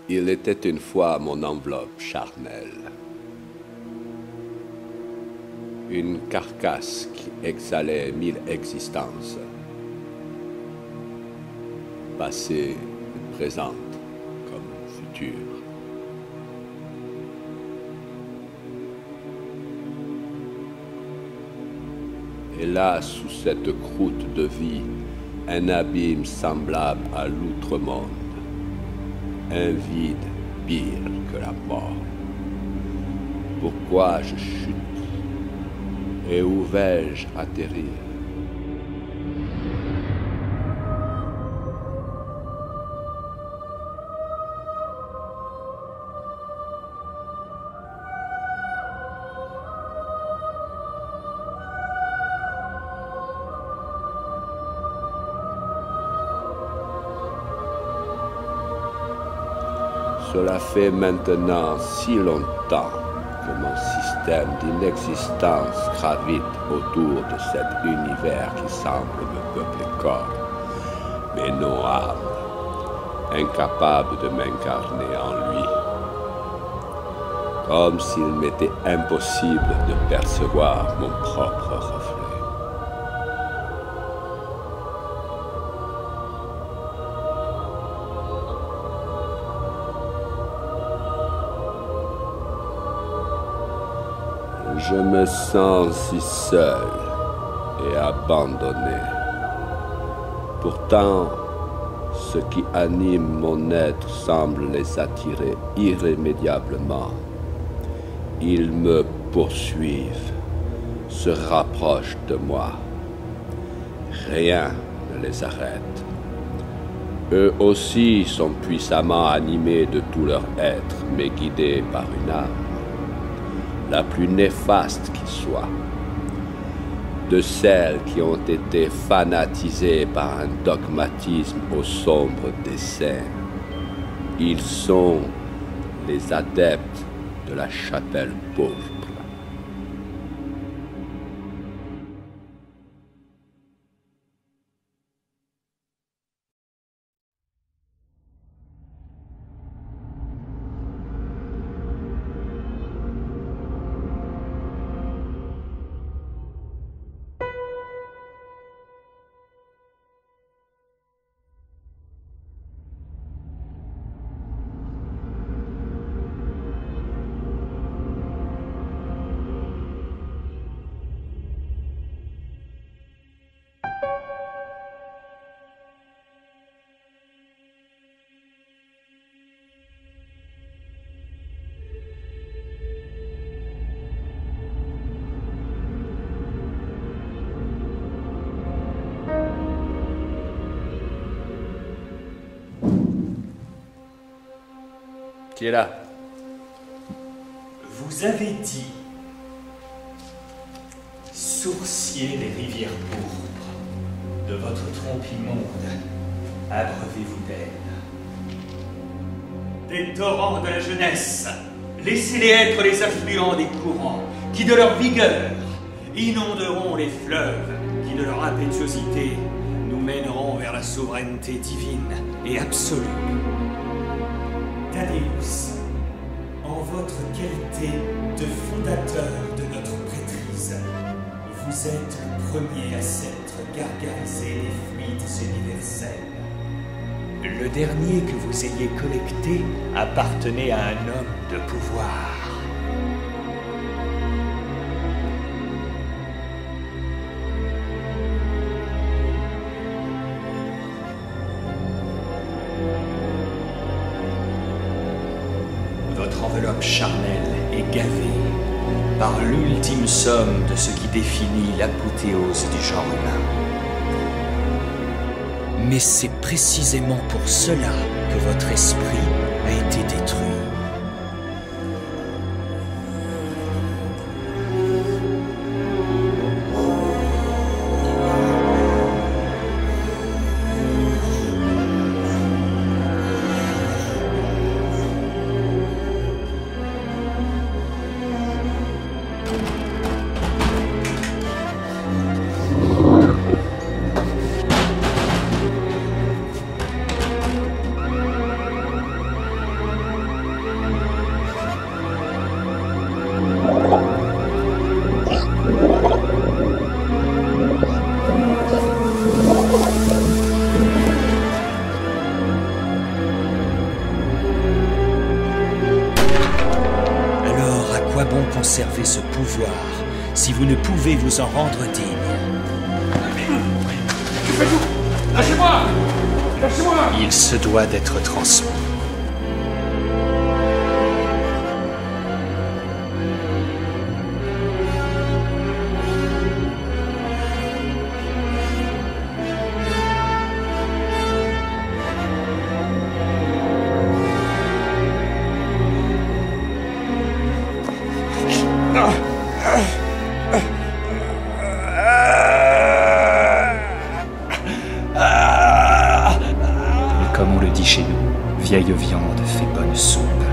Il était une fois mon enveloppe charnelle. Une carcasse qui exhalait 1000 existences. Passée, présente comme future. Et là, sous cette croûte de vie, un abîme semblable à l'outre-monde. Un vide pire que la mort. Pourquoi je chute? Et où vais-je atterrir? Cela fait maintenant si longtemps que mon système d'inexistence gravite autour de cet univers qui semble me peupler corps, mais non âme, incapable de m'incarner en lui, comme s'il m'était impossible de percevoir mon propre reflet. Je me sens si seul et abandonné. Pourtant, ce qui anime mon être semble les attirer irrémédiablement. Ils me poursuivent, se rapprochent de moi. Rien ne les arrête. Eux aussi sont puissamment animés de tout leur être, mais guidés par une âme, la plus néfaste qui soit, de celles qui ont été fanatisées par un dogmatisme au sombre dessein. Ils sont les adeptes de la chapelle pourpre. Qui est là? Vous avez dit sourcier les rivières pourpres de votre trompe immonde, abreuvez-vous d'elle. Des torrents de la jeunesse, laissez-les être les affluents des courants qui de leur vigueur inonderont les fleuves qui de leur impétuosité nous mèneront vers la souveraineté divine et absolue. Thaddeus, en votre qualité de fondateur de notre prêtrise, vous êtes le premier à s'être gargarisé des fluides universels. Le dernier que vous ayez collecté appartenait à un homme de pouvoir. Votre enveloppe charnelle est gavée par l'ultime somme de ce qui définit l'apothéose du genre humain. Mais c'est précisément pour cela que votre esprit a été détruit. accepter ce pouvoir si vous ne pouvez vous en rendre digne. Que faites-vous? Lâchez-moi! Lâchez-moi! Il se doit d'être transmis. Comme on le dit chez nous, vieille viande fait bonne soupe.